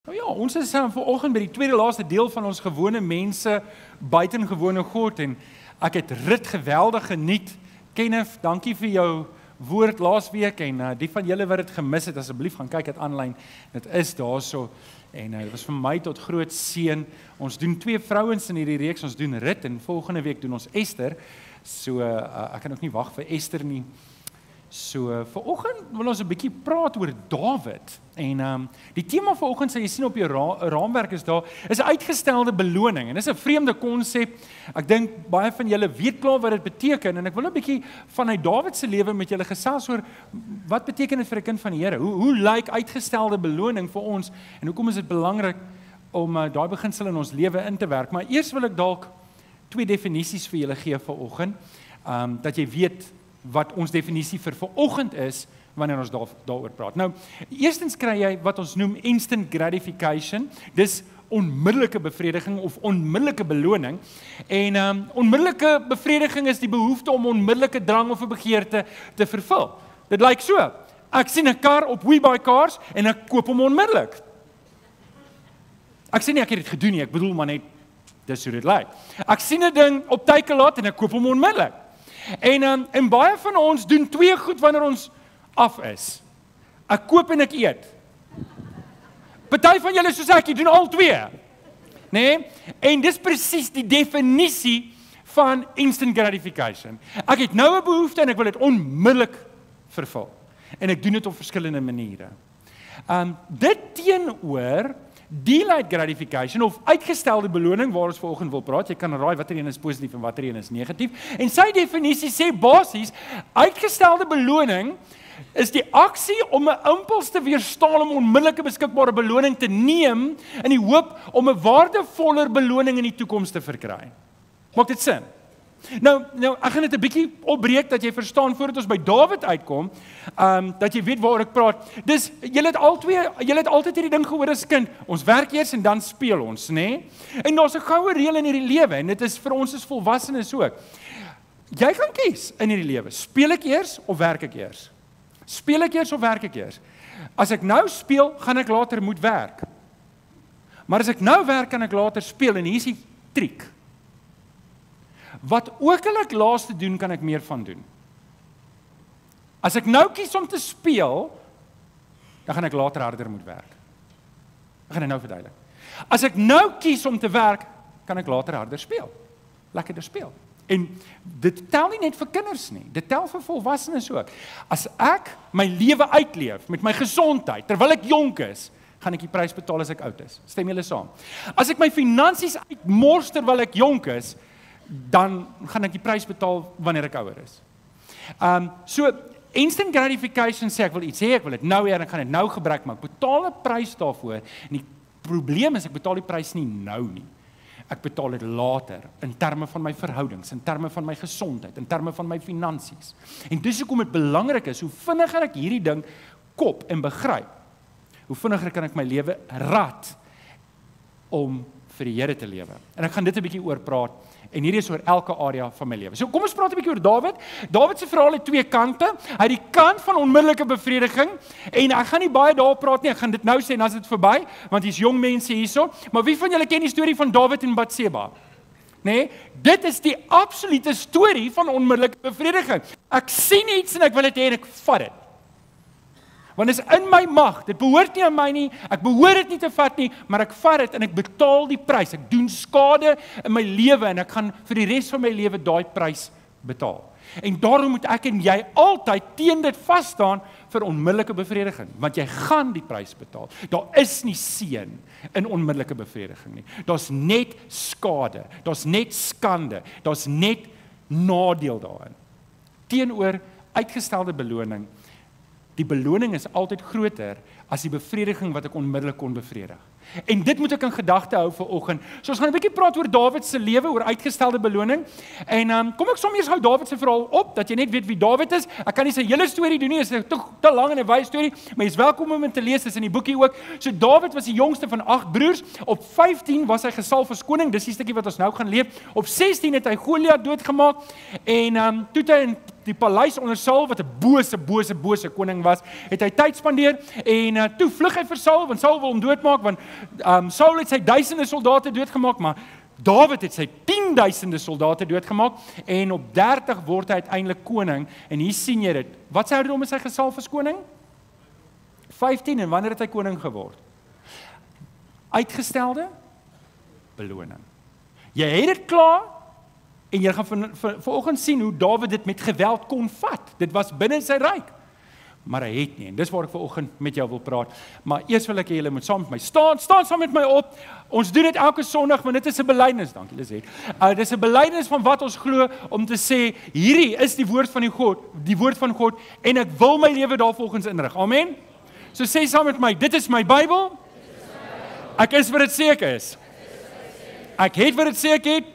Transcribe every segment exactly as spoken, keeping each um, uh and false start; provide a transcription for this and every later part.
Nou ja, ons is uh, vanoggend by die tweede laaste deel van ons gewone mense, buitengewone God, en ek het rit geweldig geniet. Kenneth, dankie vir jou woord laasweek, en uh, die van julle wat dit gemis het, asseblief gaan kyk dit aanlyn, dit is daarso, en uh, dit was vir my tot groot seën. Ons doen twee vrouens in hierdie reeks, ons doen rit, en volgende week doen ons Esther, so uh, ek kan ook nie wag vir Esther nie. So, vanoggend wil ons 'n bietjie praat oor Dawid, en um, die tema vanoggend, sal jy sien op jou ra raamwerk is daar, is 'n uitgestelde beloning, en dis 'n vreemde konsep. Ek dink baie van julle weet klaar wat dit beteken, en ek wil 'n bietjie vanuit Dawid se lewe met julle gesels oor, wat beteken dit vir 'n kind van die Here? Hoe, hoe lyk uitgestelde beloning vir ons, en hoekom is dit belangrik om uh, daai beginsel in ons lewe in te werk? Maar eers wil ek dalk twee definisies vir julle gee vanoggend, um, dat jy weet wat ons definisie vir vanoggend is, wanneer ons daar, daaroor praat. Nou, eerstens kry jy wat ons noem instant gratification, dis onmiddellike bevrediging of onmiddellike beloning, en um, onmiddellike bevrediging is die behoefte om onmiddellike drang of 'n begeerte te vervul. Dit lyk so, ek sien 'n kar op WeBuyCars, en ek koop hom onmiddellik. Ek sê nie ek het dit gedoen nie, ek bedoel maar net, dis hoe dit lyk. Ek sien 'n ding op Takealot, en ek koop hom onmiddellik. En, um, en baie van ons doen twee goed wanneer ons af is. Ek koop en ek eet. Party van julle soos ek, jy doen al twee. Nee? En dis presies die definisie van instant gratification. Ek het nou 'n behoefte en ek wil dit onmiddellik vervul. En ek doen dit op verskillende maniere. Um, dit teenoor delayed gratification of uitgestelde beloning, waar ons vanoggend wil praat, jy kan raai watter een is positief en watter een is negatief, en sy definisie sê basies, uitgestelde beloning is die aksie om 'n impuls te weerstaan om onmiddellike beskikbare beloning te neem, in die hoop om 'n waardevoller beloning in die toekoms te verkry. Maak dit sin? Nou, nou, ek gaan dit 'n bietjie opbreek, dat jy verstaan, voordat ons by Dawid uitkom, um, dat jy weet waaroor ek praat. Dis, julle het al twee, julle het altyd hierdie ding gehoor as kind, ons werk eers en dan speel ons, nê? Nee? En daar's 'n goue reël in hierdie lewe, en dit is vir ons as volwassenes ook. Jy kan kies in hierdie lewe, speel ek eers of werk ek eers? Speel ek eers of werk ek eers? As ek nou speel, gaan ek later moet werk. Maar as ek nou werk, kan ek later speel, en hier is die triek. Wat ook al ek laaste doen, kan ek meer van doen. As ek nou kies om te speel, dan gaan ek later harder moet werk. Ek gaan dit nou verduidelik. As ek nou kies om te werk, kan ek later harder speel. Lekkerder speel. En dit tel nie net vir kinders nie, dit tel vir volwassenes ook. As ek my lewe uitleef met my gesondheid, terwyl ek jonk is, gaan ek die prys betaal as ek oud is. Stem julle saam? As ek my finansies uitmors terwyl ek jonk is, dan gaan ek die prys betaal wanneer ek ouer is. Um, so, instant gratification sê ek wil iets hê, ek wil dit nou hê, en ek gaan dit nou gebruik, maar ek betaal 'n prys daarvoor, en die probleem is, ek betaal die prys nie nou nie. Ek betaal dit later, in terme van my verhoudings, in terme van my gesondheid, in terme van my finansies. En dis hoekom dit belangrik is, hoe vinniger ek hierdie ding kop en begryp, hoe vinniger kan ek my lewe rad om vir die Here te lewe. En ek gaan dit 'n bietjie oor praat, en hierdie is oor elke area van my lewe. So kom ons praat 'n bietjie oor Dawid. Dawid se verhaal het twee kante. Hy het die kant van onmiddellike bevrediging, en ek gaan nie baie daarop praat nie, ek gaan dit nou sê, en as dit verby, want hier's jong mense hierso. Maar wie van julle ken die storie van Dawid en Batseba? Nee, dit is die absolute storie van onmiddellike bevrediging. Ek sien iets en ek wil dit hê en ek vat dit. Want dit is in my mag, dit behoort nie aan my nie, ek behoort dit nie te vat nie, maar ek vat dit en ek betaal die prys, ek doen skade in my lewe, en ek gaan vir die res van my lewe daai prys betaal. En daarom moet ek en jy altyd teen dit vas staan vir onmiddellike bevrediging, want jy gaan die prys betaal. Daar is nie seën in onmiddellike bevrediging nie, daar's net skade, daar's net skande, daar's net nadeel daarin. Teenoor uitgestelde beloning, die beloning is altyd groter as die bevrediging wat ek onmiddellik kon bevredig. En dit moet ek in gedagte hou vir oggend. So ons gaan 'n bietjie praat oor Dawid se lewe, oor uitgestelde beloning. En um, kom ek som eers gou Dawid se verhaal op, dat jy net weet wie Dawid is. Ek kan nie sy hele storie doen nie, is 'n te, te lang en 'n wye storie, maar jy's welkom om dit te lees, dis in die boekie ook. So Dawid was die jongste van agt broers. Op vyftien was hy gesalf as koning, dis die stukkie wat ons nou gaan lees. Op sestien het hy Goliat doodgemaak, en um, toe het hy in die paleis onder Saul, wat 'n bose, bose, bose koning was, het hy tyd spandeer, en uh, toe vlug hy vir Saul, want Saul wil hom doodmaak, want um, Saul het sy duisende soldate doodgemaak, maar Dawid het sy tienduisende soldate doodgemaak, en op dertig word hy uiteindelik koning, en hier sien jy dit. Wat sy ouderdom is hy gesalf as koning? vyftien, en wanneer het hy koning geword? Uitgestelde beloning. Jy het dit klaar, en jy gaan van, van, vanoggend sien hoe Dawid dit met geweld kon vat. Dit was binne sy ryk. Maar hy het nie, en dis waar ek vanoggend met jou wil praat. Maar eers wil ek hê julle moet saam met my staan, staan saam met my op. Ons doen dit elke Sondag, want dit is 'n belydenis, dankie Liset. Uh, dit is 'n belydenis van wat ons glo, om te sê, hierdie is die woord van die God, die woord van God, en ek wil my lewe daarvolgens inrig. Amen. So sê saam met my, dit is my Bybel. Ek is wat dit sê ek is. Ek het wat dit sê ek het.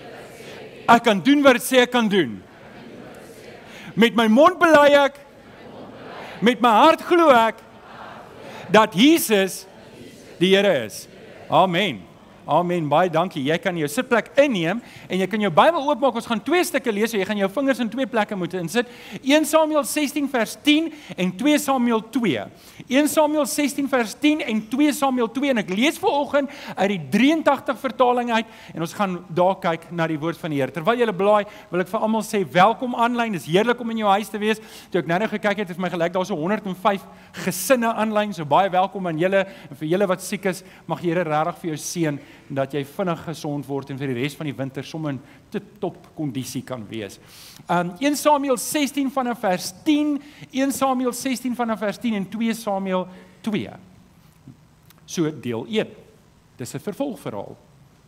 Ek kan doen wat dit sê ek kan doen. Met my mond bely ek, met my hart glo ek, dat Jesus die Here is. Amen. Amen, baie dankie. Jy kan jou sitplek inneem, en jy kan jou Bybel oopmaak. Ons gaan twee stukke lees, so jy gaan jou vingers in twee plekke moet insit. een Samuel sestien vers tien en twee Samuel twee. een Samuel sestien vers tien en twee Samuel twee, en ek lees vanoggend uit die drie en tagtig vertaling uit, en ons gaan daar kyk na die woord van die Here. Terwyl julle blaai, wil ek vir almal sê, welkom aanlyn, dis heerlik om in jou huis te wees. Toe ek nou nou gekyk het, het my gelyk, daar is so honderd en vyf gesinne aanlyn, so baie welkom aan julle, en vir julle wat siek is, mag die Here regtig vir jou seën, dat jy vinnig gesond word en vir die res van die winter sommer in te top kondisie kan wees. Um, een Samuel sestien vanaf vers tien, een Samuel sestien vanaf vers tien en twee Samuel twee. So deel een. Dis 'n vervolgverhaal.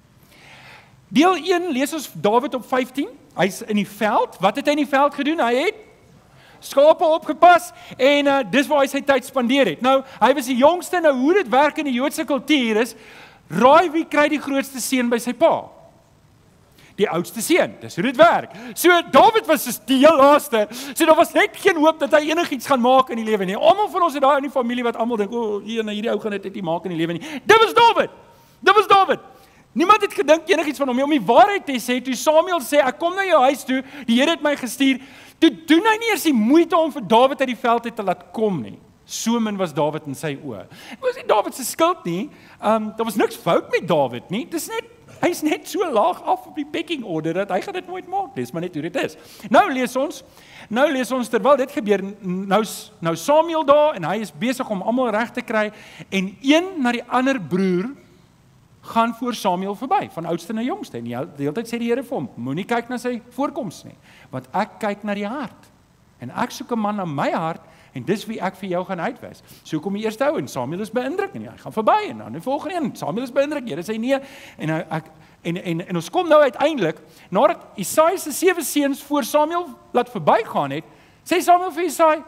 Deel een lees ons Dawid op vyftien. Hy's in die veld. Wat het hy in die veld gedoen? Hy het skape opgepas, en uh, dis waar hy sy tyd spandeer het. Nou, hy was die jongste. Nou, hoe dit werk in die Joodse kultuur is, raai wie kry die grootste seun by sy pa? Die oudste seun. Dis hoe dit werk. So Dawid was dus die heel laaste. So daar was net geen hoop dat hy enigiets gaan maak in die lewe nie. Almal van ons het daar in die familie wat almal dink, o, oh, hierdie ou gaan dit nie maak in die lewe nie. Dit was Dawid. Dit was Dawid. Niemand het gedink enigiets van hom nie. Om die waarheid te sê, toe Samuel sê, ek kom na jou huis toe, die Here het my gestuur, toe doen hy nie eers die moeite om vir Dawid uit die veld uit te laat kom nie. So min was Dawid in sy oë. Dit was nie Dawid se skuld nie. Um, daar was niks fout met Dawid nie. Dis net, hy's net so laag af op die pecking order dat hy gaan dit nooit maak. Dis maar net hoe dit is. Nou lees ons, nou lees ons terwyl dit gebeur, nou nou Samuel daar, en hy is besig om almal reg te kry, en een na die ander broer gaan voor Samuel verby, van oudste na jongste. En die hele tyd sê die Here vir hom, moenie kyk na sy voorkoms nie, want ek kyk na die hart. En ek soek 'n man na my hart, en dis wie ek vir jou gaan uitwys. So kom die eerste ou, en Samuel is beïndruk, en hy gaan verby, en dan die volgende een, Samuel is beïndruk, Here sê nee, en, ek, en, en, en ons kom nou uiteindelik, nadat Isaai se sewe seuns voor Samuel laat verbygaan het, sê Samuel vir Isaai,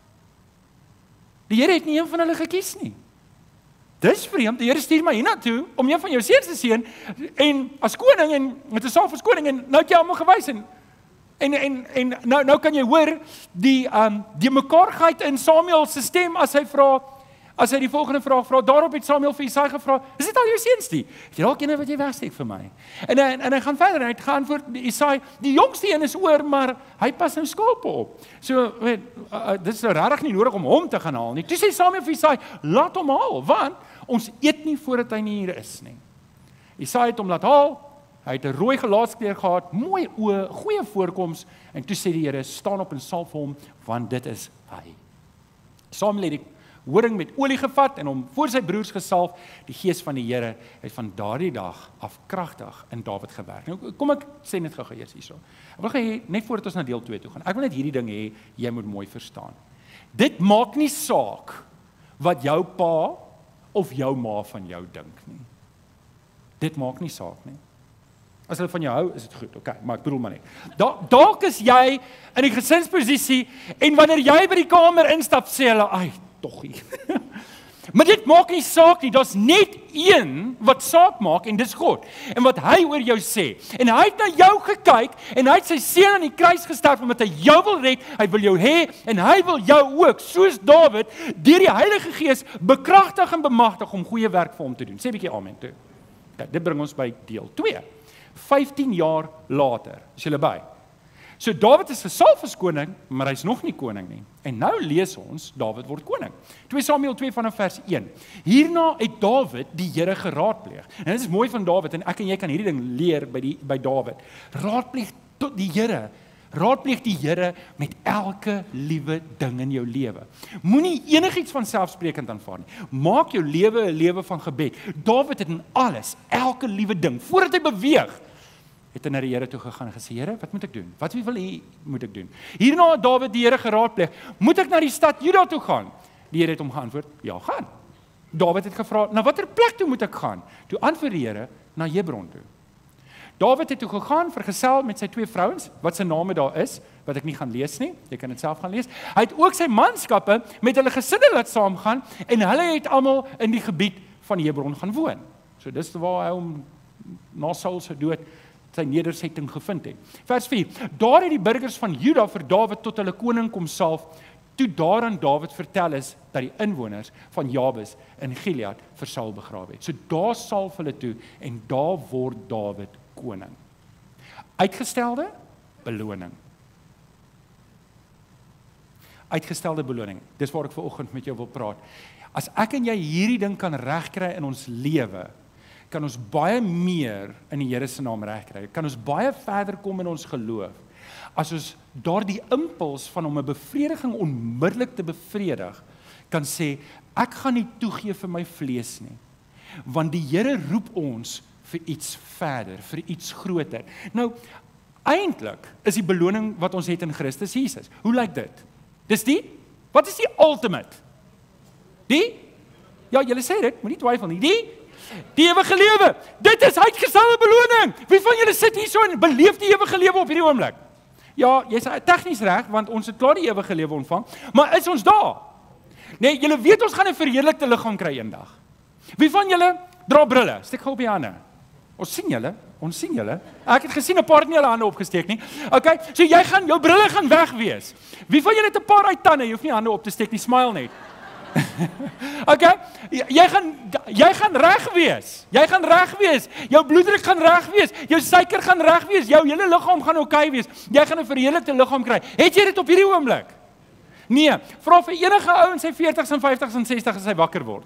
die Here het nie een van hulle gekies nie. Dis vreemd, die Here stuur my hiernatoe, om een van jou seuns te seën, en as koning, en met 'n saal as koning, en nou het jy almal gewys, en En, en, en nou, nou kan jy hoor, die, um, die mekaarheid in Samuel se stem, as hy vra, as hy die volgende vraag vra, daarop het Samuel vir Isaai gevra, is dit al jou seuns die? Het jy dalk een wat jy wegsteek vir my? En, en, en hy gaan verder, en hy het geantwoord, Isaai, die jongste een is oor, maar hy pas nou skape op. So, weet, uh, uh, dit is nou regtig nie nodig om hom te gaan haal nie. Toe sê Samuel vir Isaai, laat hom haal, want ons eet nie voordat hy nie hier is nie. Isaai het hom laat haal, hy het 'n rooi gelaatskleur gehad, mooi oë, goeie voorkoms, en toe sê die Here, staan op en salf hom, want dit is hy. Samuel het die horing met olie gevat en hom voor sy broers gesalf. Die gees van die Here het van daardie dag af kragtig in Dawid gewerk. Nou kom ek sê net gou eers hierso. Ek wil gee net voordat ons na deel twee toe gaan. Ek wil net hierdie ding hê jy moet mooi verstaan. Dit maak nie saak wat jou pa of jou ma van jou dink nie. Dit maak nie saak nie. As hulle van jou hou, is dit goed, okay, maar ek bedoel maar net. Dalk is jy in die gesinsposisie, en wanneer jy by die kamer instap, sê hulle, ai, toggie. Maar dit maak nie saak nie, daar's net een wat saak maak, en dis God. En wat hy oor jou sê. En hy het na jou gekyk, en hy het sy seun aan die kruis gesterf, omdat hy jou wil red, hy wil jou hê, en hy wil jou ook, soos Dawid, deur die Heilige Gees, bekragtig en bemagtig om goeie werk vir hom te doen. Sê 'n bietjie amen toe. Okay, dit bring ons by deel twee. vyftien jaar later, is julle by. So Dawid is gesalf as koning, maar hy's nog nie koning nie. En nou lees ons, Dawid word koning. twee Samuel twee vanaf vers een. Hierna het Dawid die Here geraadpleeg. En dit is mooi van Dawid, en ek en jy kan hierdie ding leer by, die, by Dawid. Raadpleeg tot die Here. Raadpleeg die Here met elke liewe ding in jou lewe. Moenie enigiets van selfsprekend aanvaar nie. Maak jou lewe 'n lewe van gebed. Dawid het in alles, elke liewe ding, voordat hy beweeg, het hy na die Here toe gegaan en gesê, Here, wat moet ek doen? Wat wie wil U moet ek doen? Hierna het Dawid die Here geraadpleeg, moet ek na die stad Juda toe gaan? Die Here het hom geantwoord, ja, gaan. Dawid het gevra, na watter plek toe moet ek gaan? Toe antwoord die Here, na Hebron toe. Dawid het toe gegaan, vergesel met sy twee vrouens, wat sy name daar is, wat ek nie gaan lees nie, jy kan dit self gaan lees. Hy het ook sy manskappe met hulle gesinne laat saamgaan, en hulle het almal in die gebied van Hebron gaan woon. So dis waar hy hom na Saul se dood sy nedersetting gevind het. Vers vier, daar het die burgers van Juda vir Dawid tot hulle koning kom salf, toe daaraan Dawid vertel is, dat die inwoners van Jabes in Gilead vir Saul begrawe het. So daar salf hulle toe, en daar word Dawid koning. Uitgestelde beloning. Uitgestelde beloning. Dis waar ek vanoggend met jou wil praat. As ek en jy hierdie ding kan regkry in ons lewe, kan ons baie meer in die Here se naam regkry. Kan ons baie verder kom in ons geloof, as ons daardie impuls van om 'n bevrediging onmiddellik te bevredig, kan sê, ek gaan nie toegee vir my vlees nie, want die Here roep ons vir iets verder, vir iets groter. Nou, eintlik is die beloning wat ons het in Christus Jesus. Hoe lyk dit? Dis die? Wat is die ultimate? Die? Ja, julle sê dit, moenie twyfel nie. Die? Die ewige lewe. Dit is uitgestelde beloning. Wie van julle sit hier so en beleef die ewige lewe op hierdie oomblik? Ja, jy's tegnies reg, want ons het klaar die ewige lewe ontvang, maar is ons daar? Nee, julle weet ons gaan 'n verheerlikte liggaam kry eendag. Wie van julle dra brille? Steek gou op die hande. Ons sien julle, ons sien julle. Ek het gesien 'n paar het nie hulle hande opgesteek nie. Okay, so jy gaan jou brille gaan weg wees. Wie van julle het 'n paar uit tande? Jy hoef nie hande op te steek nie, smile net. Okay, jy gaan jy gaan reg wees. Jy gaan reg wees. Jou bloeddruk gaan reg wees. Jou suiker gaan reg wees. Jou hele liggaam gaan oukei wees. Jy gaan 'n verheerlikte liggaam kry. Het jy dit op hierdie oomblik? Nee, vra vir enige ou in sy veertigs en vyftigs en sestigs as hy wakker word.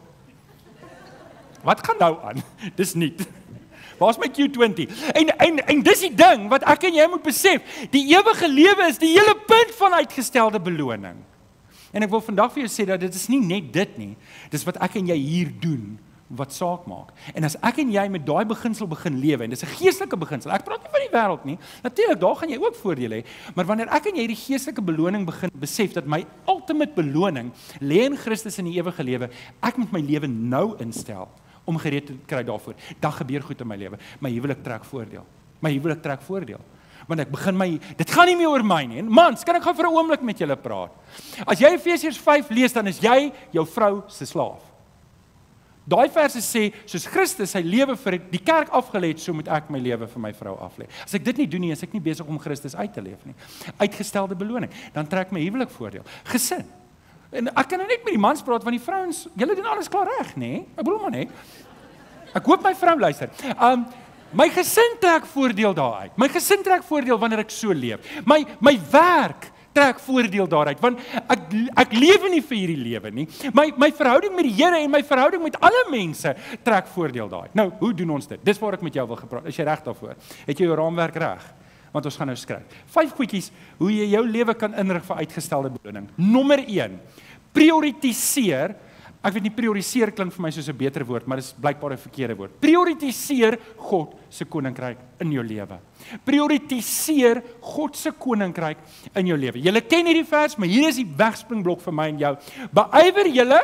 Wat gaan nou aan? Dis nie. Waar's my Q twintig? En en en dis die ding wat ek en jy moet besef. Die ewige lewe is die hele punt van uitgestelde beloning. En ek wil vandag vir jou sê dat dit is nie net dit nie. Dis wat ek en jy hier doen wat saak maak. En as ek en jy met daai beginsel begin lewe, en dis 'n geestelike beginsel. Ek praat nie van die wêreld nie. Natuurlik, daar gaan jy ook voordele hê, maar wanneer ek en jy die geestelike beloning begin besef dat my ultimate beloning lê in Christus in die ewige lewe, ek moet my lewe nou instel om gereed te kry daarvoor. Dan gebeur goed in my lewe. My huwelik trek voordeel. My huwelik trek voordeel. Want ek begin my, dit gaan nie meer oor my nie. Mans, kan ek gou vir 'n oomblik met julle praat? As jy Efesiërs vyf lees, dan is jy jou vrou se slaaf. Daai verse sê, soos Christus sy lewe vir die kerk afgelê het, so moet ek my lewe vir my vrou aflê. As ek dit nie doen nie, is ek nie besig om Christus uit te leef nie. Uitgestelde beloning. Dan trek my huwelik voordeel. Gesin. En ek kan nou net met die mans praat, want die vrouens, julle doen alles klaar reg, nê? Ek bedoel maar net. Ek hoop my vrou luister. Um, my gesin trek voordeel daaruit. My gesin trek voordeel wanneer ek so leef. My my werk trek voordeel daaruit, want ek ek lewe nie vir hierdie lewe nie. My my verhouding met die Here en my verhouding met alle mense trek voordeel daaruit. Nou, hoe doen ons dit? Dis waar ek met jou wil gepraat. Is jy reg daarvoor? Het jy jou raamwerk reg? Want ons gaan nou skryf. Vyf goedjies hoe jy jou lewe kan inrig vir uitgestelde beloning. Nommer een, prioritiseer. Ek weet nie, prioriseer klink vir my soos 'n beter woord, maar dis blykbaar 'n verkeerde woord. Prioritiseer God se koninkryk in jou lewe. Prioritiseer God se koninkryk in jou lewe. Julle ken hierdie vers, maar hier is die wegspringblok vir my en jou. Beywer julle,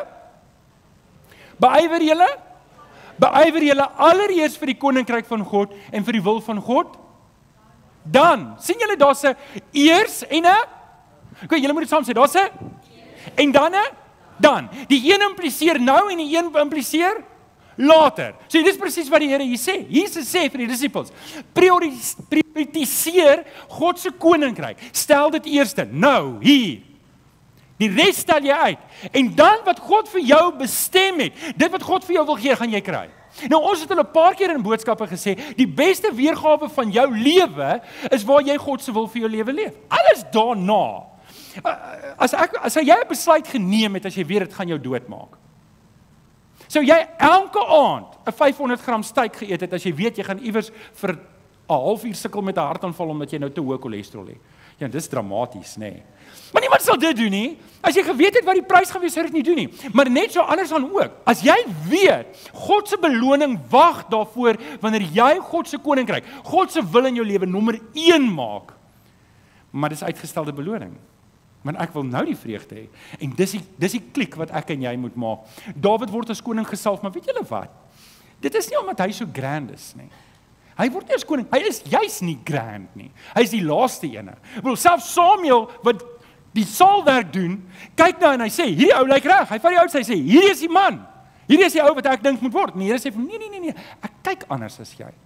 beywer julle, beywer julle allereers vir die koninkryk van God en vir die wil van God. Dan, sien julle daar's 'n eers en 'n, okay, julle moet dit saam sê, daar's 'n en dan 'n dan. Die een impliseer nou en die een impliseer later. So dis presies wat die Here hier sê. Jesus sê vir die disippels, prioritiseer God se koninkryk. Stel dit eerste, nou, hier. Die res stel jy uit. En dan wat God vir jou bestem het, dit wat God vir jou wil gee, gaan jy kry. Nou ons het hulle 'n paar keer in boodskappe gesê, die beste weergawe van jou lewe is waar jy God se wil vir jou lewe leef. Alles daarna. As ek as jy 'n besluit geneem het as jy weet dit gaan jou doodmaak. Sou jy elke aand 'n vyfhonderd gram steak geëet het as jy weet jy gaan iewers vir 'n halfuur sukkel met 'n hartaanval omdat jy nou te hoë cholesterol het. Ja, dis dramaties, nê. Nee. Maar niemand sal dit doen nie. As jy geweet het wat die prys gaan wees, sou dit nie doen nie. Maar net so anders dan ook. As jy weet, God se beloning wag daarvoor wanneer jy God se koninkryk, God se wil in jou lewe nommer een maak. Maar dis uitgestelde beloning. Maar ek wil nou die vreugde hê. En dis die dis die klik wat ek en jy moet maak. Dawid word as koning gesalf, maar weet julle wat? Dit is nie omdat hy so grand is nie. Hy word nie as koning, hy is juis nie grand nie. Hy is die laaste ene. Ek bedoel, selfs Samuel wat die saalwerk doen, kyk nou en hy sê, hierdie ou lyk reg. Hy vat die oudste, hy sê, hierdie is die man. Hierdie is die ou wat ek dink moet word. En die Here sê, nee, nee, nee, nee, ek kyk anders as jy.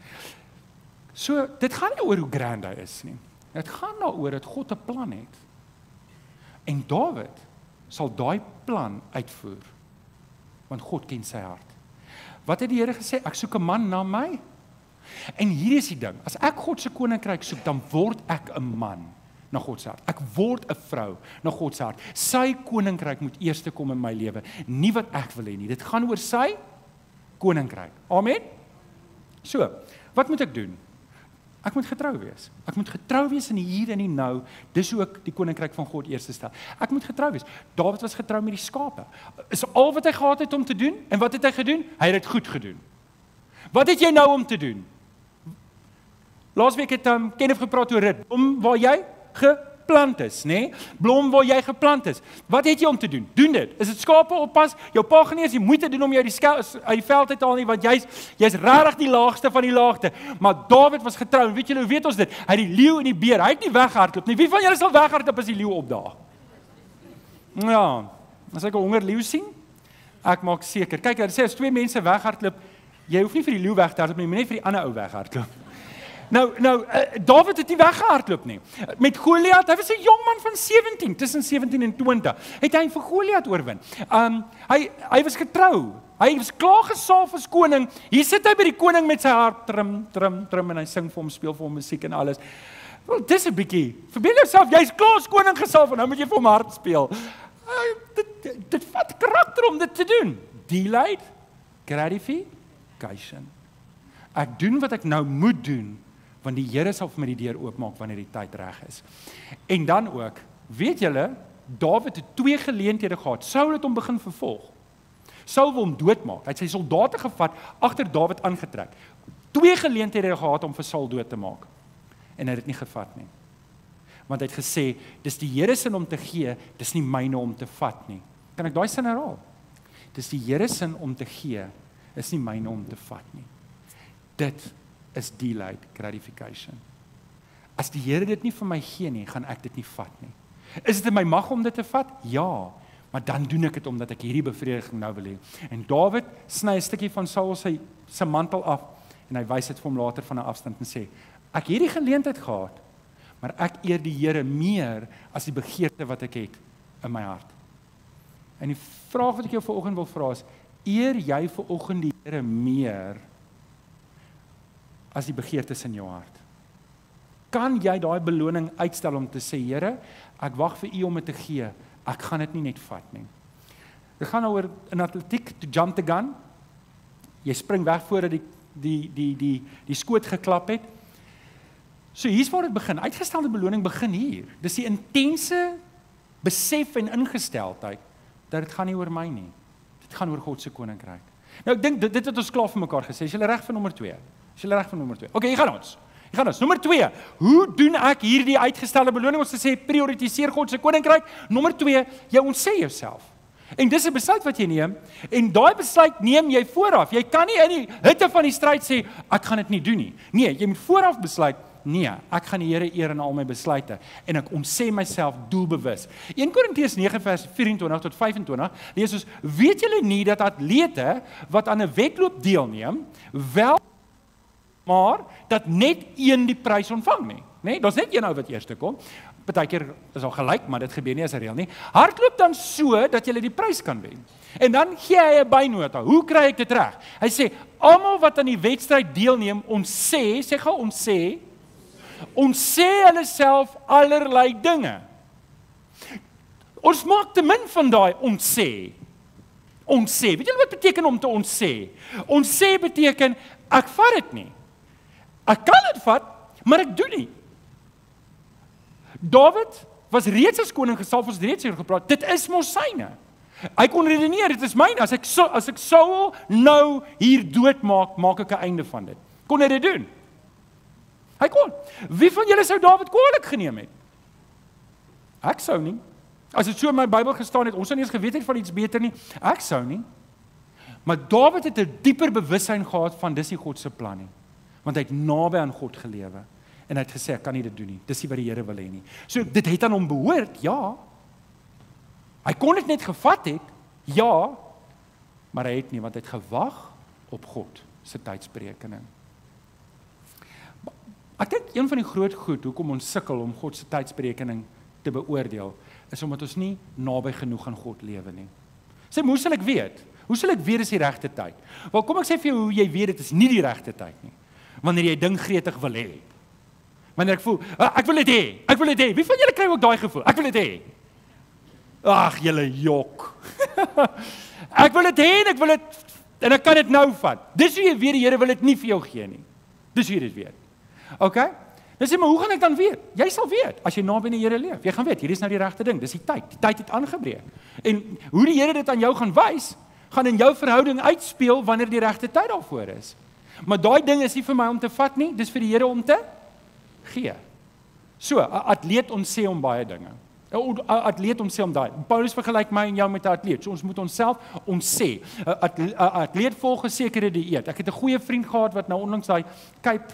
So, dit gaan nie oor hoe grand hy is nie. Dit gaan daaroor dat God 'n plan het. En Dawid sal daai plan uitvoer. Want God ken sy hart. Wat het die Here gesê? Ek soek 'n man na my. En hier is die ding, as ek God se koninkryk soek, dan word ek 'n man na God se hart. Ek word 'n vrou na God se hart. Sy koninkryk moet eers kom in my lewe, nie wat ek wil hê nie. Dit gaan oor sy koninkryk. Amen. So, wat moet ek doen? Ek moet getrou wees. Ek moet getrou wees in die hier en die nou. Dis hoe ek die koninkryk van God eers stel. Ek moet getrou wees. Dawid was getrou met die skape. Is al wat hy gehad het om te doen, en wat het hy gedoen? Hy het dit goed gedoen. Wat het jy nou om te doen? Laasweek het um, Kenneth gepraat oor dit, blom waar jy geplant is, nê? Nee? Blom waar jy geplant is. Wat het jy om te doen? Doen dit. Is dit skape oppas? Jou pa gaan nie eens die moeite doen om jou die skel, uit die veld uit te haal nie, want jy's jy's regtig die laagste van die laagte. Maar Dawid was getrou, en weet julle hoe weet ons dit? Hy het die leeu en die beer, hy het nie weghardloop nie. Wie van julle sal weghardloop as die leeu opdaag? Ja, as ek 'n honger leeu sien, ek maak seker. Kyk, hulle sê as twee mense weghardloop, jy hoef nie vir die leeu weg te hardloop nie, maar net vir die ander ou weghardloop. Nou, nou, uh, Dawid het nie weggehardloop nie. Met Goliat, hy was 'n jong man van sewentien, tussen sewentien en twintig, het hy vir Goliat oorwin. Um, hy, hy was getrou, hy was klaar gesalf as koning, hier sit hy by die koning met sy hart, trim, trim, trim, en hy sing vir hom, speel vir hom musiek en alles. Wel, dis 'n bietjie, verbeel jouself, jy's klaar as koning gesalf, en nou moet jy vir hom hart speel. Uh, dit, dit, dit vat karakter om dit te doen. Delayed gratification. Ek doen wat ek nou moet doen, want die Here sal vir my die deur oopmaak wanneer die tyd reg is. En dan ook, weet julle, Dawid het twee geleenthede gehad. Saul het hom begin vervolg. Saul wil hom doodmaak. Hy het sy soldate gevat, agter Dawid aangetrek. Twee geleenthede gehad om vir Saul dood te maak. En hy het dit nie gevat nie. Want hy het gesê, dis die Here se om te gee, dis nie myne om te vat nie. Kan ek daai sin herhaal? Dis die Here se om te gee, is nie myne om te vat nie. Dit is delayed gratification. As die Here dit nie vir my gee nie, gaan ek dit nie vat nie. Is dit in my mag om dit te vat? Ja, maar dan doen ek dit omdat ek hierdie bevrediging nou wil hê. En Dawid sny 'n stukkie van Saul sy, sy mantel af, en hy wys dit vir hom later van 'n afstand en sê, ek het hierdie geleentheid gehad, maar ek eer die Here meer as die begeerte wat ek het in my hart. En die vraag wat ek jou vanoggend wil vra is, eer jy vanoggend die Here meer as die begeertes in jou hart? Kan jy daai beloning uitstel om te sê, Here, ek wag vir U om dit te gee, ek gaan dit nie net vat nie. Dit gaan oor in atletiek, to jump the gun. Jy spring weg voordat die die die die die skoot geklap het. So hier's waar dit begin. Uitgestelde beloning begin hier. Dis die intense besef en ingesteldheid dat dit gaan nie oor my nie. Dit gaan oor God se koninkryk. Nou ek dink dit, dit het ons klaar vir mekaar gesê. Is julle reg vir nommer twee? Is julle reg vir nommer twee? Okay, hier gaan ons. Hier gaan ons. Nommer twee. Hoe doen ek hierdie uitgestelde beloning? Ons sê prioritiseer God se koninkryk. Nommer twee, jy ontsê jouself. En dis 'n besluit wat jy neem, en daai besluit neem jy vooraf. Jy kan nie in die hitte van die stryd sê, ek gaan dit nie doen nie. Nee, jy moet vooraf besluit, nee, ek gaan die Here eer in al my besluite, en ek ontsê myself doelbewus. Eerste Korintiërs nege vers vyf vier tot vyf vyf, lees ons, weet julle nie dat atlete wat aan 'n wedloop deelneem, wel maar dat net een die prys ontvang nie. Nee, daar's net een ou wat eerste kom. Partykeer is al gelyk, maar dit gebeur nie as 'n reël nie. Hardloop dan so dat jy die prys kan wen. En dan gee hy 'n bynota. Hoe kry ek dit reg? Hy sê almal wat aan die wedstryd deelneem, ons sê, sê gou ons sê, ons sê hulle self allerlei dinge. Ons maak te min van daai ons sê. Ons sê. Weet julle wat beteken om te ons sê? Ons sê beteken ek vat dit nie. Ek kan dit vat, maar ek doen nie. Dawid was reeds as koning gesalf, ons het reeds hier gepraat. Dit is mos syne. Hy kon redeneer, dit is myne. As ek so, as ek Saul nou hier doodmaak, maak ek 'n einde van dit. Kon hy dit doen? Hy kon. Wie van julle sou Dawid kwaadlik geneem het? Ek sou nie. As dit so in my Bybel gestaan het, ons sou nie eens geweet het van iets beter nie. Ek sou nie. Maar Dawid het 'n dieper bewussyn gehad van dis nie God se plan nie. Want hy het naby aan God gelewe. En hy het gesê, ek kan nie dit doen nie. Dis nie wat die Here wil hê nie. So, dit het aan hom behoort, ja. Hy kon dit net gevat het, ja. Maar hy het nie, want hy het gewag op God se tydsberekening. Ek dink een van die groot goed, hoekom ons sukkel om God se tydsberekening te beoordeel, is omdat ons nie naby genoeg aan God lewe nie. Sê, hoe sal ek weet? Hoe sal ek weet dis die regte tyd? Wel, kom ek sê vir jou hoe jy weet dit is nie die regte tyd nie. Wanneer jy ding gretig wil hê. Wanneer ek voel, ek wil dit hê, ek wil dit hê. Wie van julle kry ook daai gevoel? Ek wil dit hê. Ag, julle jok. Ek wil dit hê en ek wil dit en ek kan dit nou vat. Dis hoe jy weet die Here wil dit nie vir jou gee nie. Dis hoe jy dit weet. OK? Dan sê maar hoe gaan ek dan weet? Jy sal weet as jy naby die Here leef. Jy gaan weet, hierdie is nou die regte ding. Dis die tyd. Die tyd het aangebreek. En hoe die Here dit aan jou gaan wys, gaan in jou verhouding uitspeel wanneer die regte tyd daarvoor is. Maar daai ding is nie vir my om te vat nie, dis vir die Here om te gee. So, 'n atleet ons sê om baie dinge. 'n Atleet ons sê om daai. Paulus vergelyk my en jou met 'n atleet. So ons moet onsself ons sê. 'n Atleet volg 'n sekere dieet. Ek het 'n goeie vriend gehad wat nou onlangs daai Cape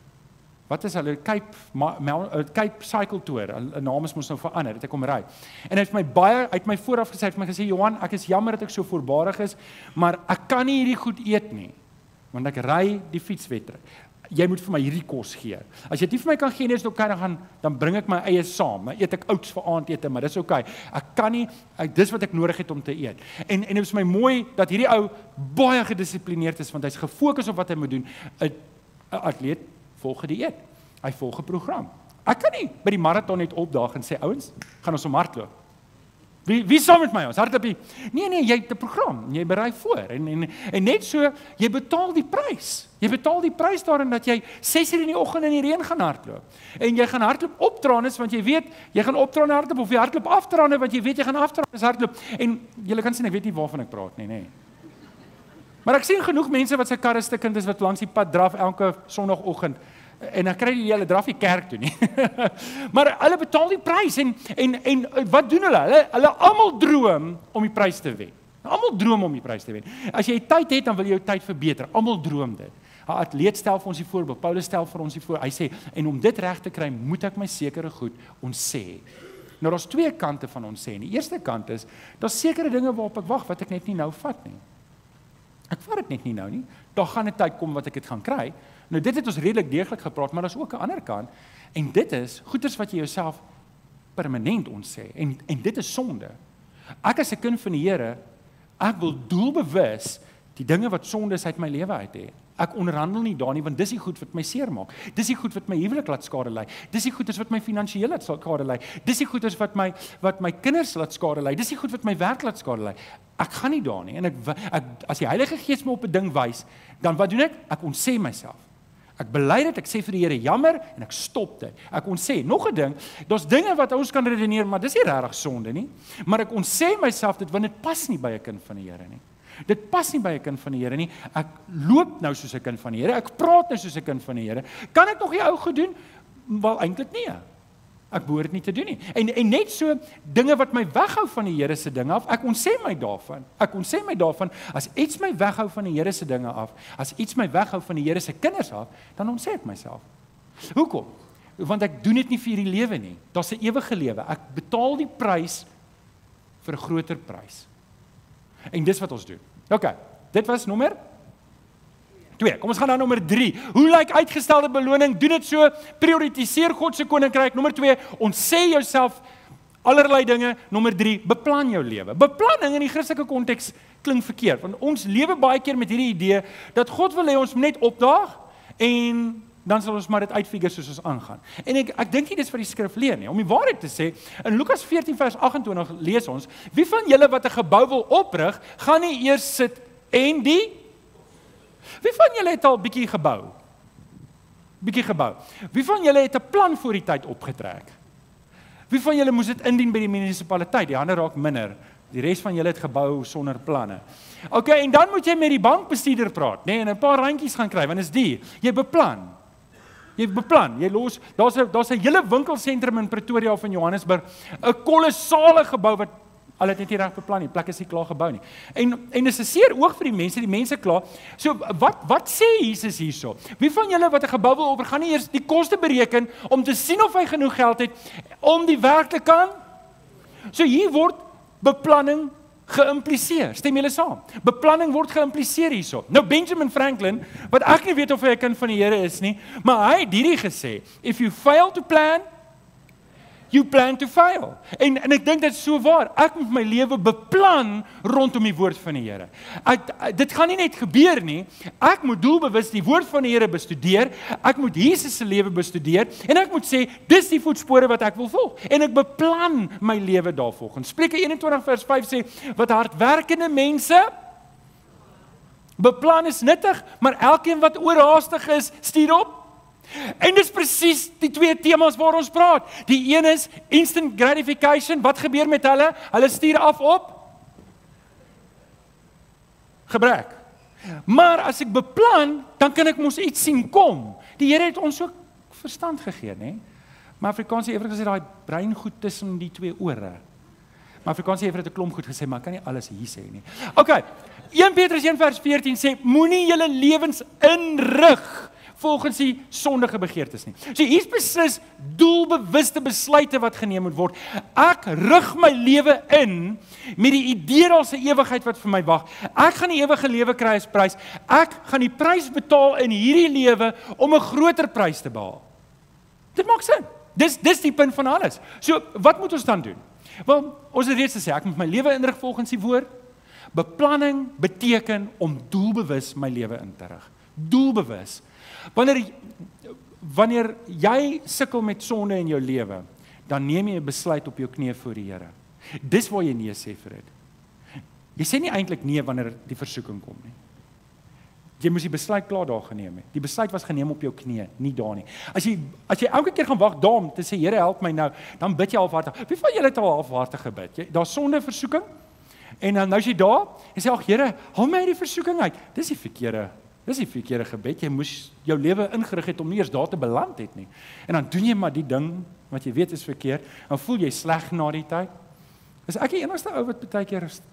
Wat is hulle Cape Cape Cycle Tour. 'n Naam is mos nou verander. Het ek kom ry. En hy het my baie uit my vooraf gesê, het my gesê Johan, ek is jammer dat ek so voorbarig is, maar ek kan nie hierdie goed eet nie. Want ek ry die fietswedstryd. Jy moet vir my hierdie kos gee. As jy dit nie vir my kan gee nie, is dit okay, dan gaan dan bring ek my eie saam. Dan eet ek oats vir aandete, maar dis okay. Ek kan nie ek, dis wat ek nodig het om te eet. En en dit is my mooi dat hierdie ou baie gedissiplineerd is want hy's gefokus op wat hy moet doen. 'n Atleet volg die dieet. Hy volg 'n program. Ek kan nie by die maraton net opdaag en sê ouens, gaan ons om hardloop. Wie wie saam met my ons hardloop? Nee nee, jy het 'n program, jy berei voor en en en net so jy betaal die prys. Jy betaal die prys daarin dat jy ses uur in die oggend in die reën gaan hardloop. En jy gaan hardloop optranes want jy weet jy gaan optrane hardloop of jy hardloop aftrane want jy weet jy gaan aftrane hardloop. En julle kan sien ek weet nie waarvan ek praat nie, nê. Nee. Maar ek sien genoeg mense wat sy karre stukkend is wat langs die pad draf elke Sondagoggend. En dan kry jy hulle draf nie kerk toe nie. Maar hulle betaal die prys en en en wat doen hulle? Hulle hulle almal droom om die prys te wen. Almal droom om die prys te wen. As jy tyd het, dan wil jy jou tyd verbeter. Almal droom dit. 'n Atleet stel vir ons die voorbeeld. Paulus stel vir ons die voor. Hy sê en om dit reg te kry, moet ek my sekere goed ons sê. Nou daar's twee kante van ons sê. Die eerste kant is daar's sekere dinge waarop ek wag wat ek net nie nou vat nie. Ek vat dit net nie nou nie. Daar gaan 'n tyd kom wat ek dit gaan kry. Nou dit het ons redelik deeglik gepraat, maar daar's ook 'n ander kant. En dit is goeders wat jy jouself permanent ontsê en en dit is sonde. Ek as 'n kind van die Here, ek wil doelbewus die dinge wat sonde is uit my lewe uit hê. Ek onderhandel nie daar nie want dis die goed wat my seermaak. Dis die goed wat my huwelik laat skade ly. Dis die goeders wat my finansiële laat skade ly. Dis die goeders wat my wat my kinders laat skade ly. Dis die goed wat my werk laat skade ly. Ek gaan nie daar nie en ek, ek as die Heilige Gees my op 'n ding wys, dan wat doen ek? Ek ontsê myself. Ek bely dit, ek sê vir die Here jammer en ek stop dit. Ek ontsê. Nog 'n ding, daar's dinge wat ons kan redeneer, maar dis nie regtig sonde nie. Maar ek ontsê myself dit want dit pas nie by 'n kind van die Here nie. Dit pas nie by 'n kind van die Here nie. Ek loop nou soos 'n kind van die Here. Ek praat nou soos 'n kind van die Here. Kan ek nog die ou goed doen? Wel eintlik nie. Ek behoort dit nie te doen nie. En en net so dinge wat my weghou van die Here se dinge af, ek ontsê my daarvan. Ek ontsê my daarvan as iets my weghou van die Here se dinge af, as iets my weghou van die Here se kinders af, dan ontsê ek myself. Hoekom? Want ek doen dit nie vir hierdie lewe nie. Daar's 'n ewige lewe. Ek betaal die prys vir 'n groter prys. En dis wat ons doen. OK, dit was nommer Twee, kom ons gaan na nommer drie. Hoe lyk uitgestelde beloning? Doen dit so, prioritiseer God se koninkryk. Nommer twee, ontsê jouself allerlei dinge. Nommer drie, beplan jou lewe. Beplanning in die Christelike konteks klink verkeerd, want ons lewe baie keer met hierdie idee dat God wil hê ons moet net opdaag en dan sal ons maar dit uitfigure soos ons aangaan. En ek ek dink nie dis wat die skrif leer nie. Om die waarheid te sê, in Lukas veertien vers agt en twintig lees ons: wie van julle wat 'n gebou wil oprig, gaan nie eers sit en die Wie van julle het al bietjie gebou? Bietjie gebou. Wie van julle het 'n plan voor die tyd opgetrek? Wie van julle moes dit indien by die munisipaliteit? Die hande raak minder. Die res van julle het gebou sonder planne. OK, en dan moet jy met die bankbestuurder praat, nê, nee, en 'n paar randjies gaan kry, want is die, jy beplan. Jy beplan, jy los, daar's 'n daar's 'n hele winkelsentrum in Pretoria of in Johannesburg, 'n kolossale gebou wat al het net nie reg beplan nie, plek is nie klaar gebou nie. En en dis 'n seer oog vir die mense, die mense klaar. So wat wat sê Jesus hierso? Wie van julle wat 'n gebou wil oprig, gaan nie eers die koste bereken om te sien of hy genoeg geld het om die werk te kan? So hier word beplanning geïmpliseer. Stem julle saam? Beplanning word geïmpliseer hierso. Nou Benjamin Franklin, wat ek nie weet of hy 'n kind van die Here is nie, maar hy het hierdie gesê: if you fail to plan, you plan to fail. En en ek dink dit is so waar. Ek moet my lewe beplan rondom die woord van die Here. Ek, dit gaan nie net gebeur nie. Ek moet doelbewus die woord van die Here bestudeer. Ek moet Jesus se lewe bestudeer en ek moet sê dis die voetspore wat ek wil volg. En ek beplan my lewe daarvolgens. Spreuke eenentwintig vers vyf sê: wat hardwerkende mense beplan is nuttig, maar elkeen wat oorhaastig is, stuur op. En dis presies die twee temas waar ons praat. Die een is instant gratification. Wat gebeur met hulle? Hulle stuur af op gebrek. Maar as ek beplan, dan kan ek mos iets sien kom. Die Here het ons ook verstand gegee, né? Maar Afrikaans het ewig gesê daai brein goed tussen die twee ore. Maar Afrikaans het 'n klomp goed gesê, maar kan nie alles hier sê nie. OK. Eerste Petrus een vers veertien sê: moenie julle lewens inrig volgens die sondige begeertes nie. So hier's beslis doelbewuste besluite wat geneem moet word. Ek rig my lewe in met die idee daar's 'n ewigheid wat vir my wag. Ek gaan die ewige lewe kry as prys. Ek gaan die prys betaal in hierdie lewe om 'n groter prys te behaal. Dit maak sin. Dis dis die punt van alles. So wat moet ons dan doen? Wel, ons het reeds gesê ek moet my lewe inrig volgens die woord. Beplanning beteken om doelbewus my lewe in te rig. Doelbewus. Wanneer wanneer jy sukkel met sonde in jou lewe, dan neem jy 'n besluit op jou knieë voor die Here. Dis waar jy nee sê vir dit. Jy sê nie eintlik nee wanneer die versoeking kom nie. Jy moes die besluit klaar daar geneem het. Die besluit was geneem op jou knieë, nie daar nie. As jy as jy elke keer gaan wag daar om te sê Here help my nou, dan bid jy halfhartig. Wie van julle het al halfhartig gebid? Jy daar's sonde versoeking en dan nou is jy daar en sê ag Here, haal my uit die versoeking uit. Dis die verkeerde Dis die verkeerde gebed. Jy moes jou lewe ingerig het om nie eers daar te beland het nie. En dan doen jy maar die ding wat jy weet is verkeerd, dan voel jy sleg na die tyd. Is ek die enigste ou wat baie keer is?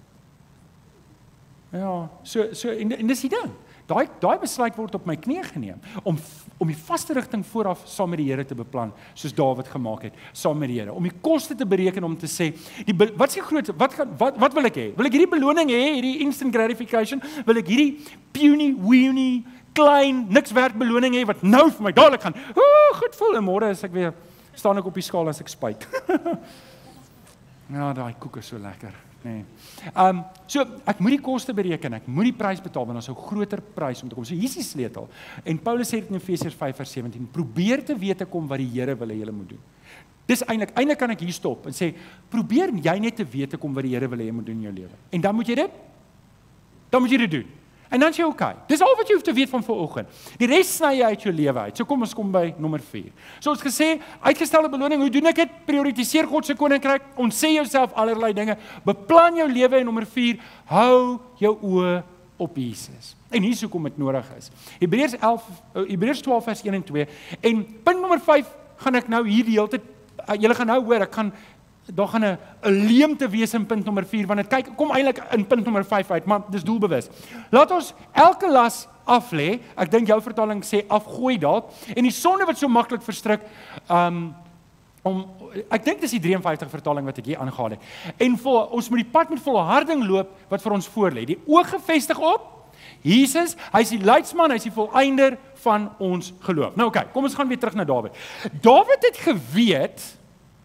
Ja, so so en, en dis die ding. Daai daai besluit word op my knie geneem om om die vaste rigting vooraf saam met die Here te beplan, soos Dawid gemaak het, saam met die Here. Om die koste te bereken om te sê, die wat is die groot wat gaan wat wat wil ek hê? Wil ek hierdie beloning hê, hierdie instant gratification? Wil ek hierdie puny, weeny, klein, niks werd beloning hê wat nou vir my dadelik gaan? Ooh, goed voel en môre is ek weer staan ek op die skaal as ek spyt. Ja, daai koek is so lekker. Nee. Um, so ek moet die koste bereken, ek moet die prys betaal, want ons hou groter prys om te kom. So hier is die sleutel. En Paulus sê dit in Efesiërs vyf vers sewentien, probeer te weet te kom wat die Here wil hê julle moet doen. Dis eintlik, eintlik kan ek hier stop en sê, probeer jy net te weet te kom wat die Here wil hê jy moet doen in jou lewe. En dan moet jy dit, dan moet jy dit doen. En dan is jy okay. Dis al wat jy hoef te weet van vanoggend. Die res sny jy uit jou lewe uit. So kom ons kom by nommer vier. So ons gesê, uitgestelde beloning, hoe doen ek dit? Prioritiseer God se koninkryk, ontsê jouself allerlei dinge, beplan jou lewe en nommer vier, hou jou oë op Jesus. En hier is hoekom dit nodig is. Hebreërs elf, Hebreërs twaalf vers een en twee. En punt nommer vyf gaan ek nou hier die hele tyd, julle gaan nou hoor, ek gaan daar gaan 'n 'n leemte wees in punt nommer vier, want dit kyk kom eintlik in punt nommer vyf uit, maar dis doelbewus. Laat ons elke las af lê. Ek dink jou vertaling sê afgooi dalk en die sonde wat so maklik verstrik, um om ek dink dis die vyf drie vertaling wat ek hier aangehaal het. En vol, ons moet die pad met volharding loop wat vir ons voor lê. Die oog gefestig op Jesus, hy is die leidsman, hy is die volëinder van ons geloof. Nou oké, okay, kom ons gaan weer terug na Dawid. Dawid het geweet,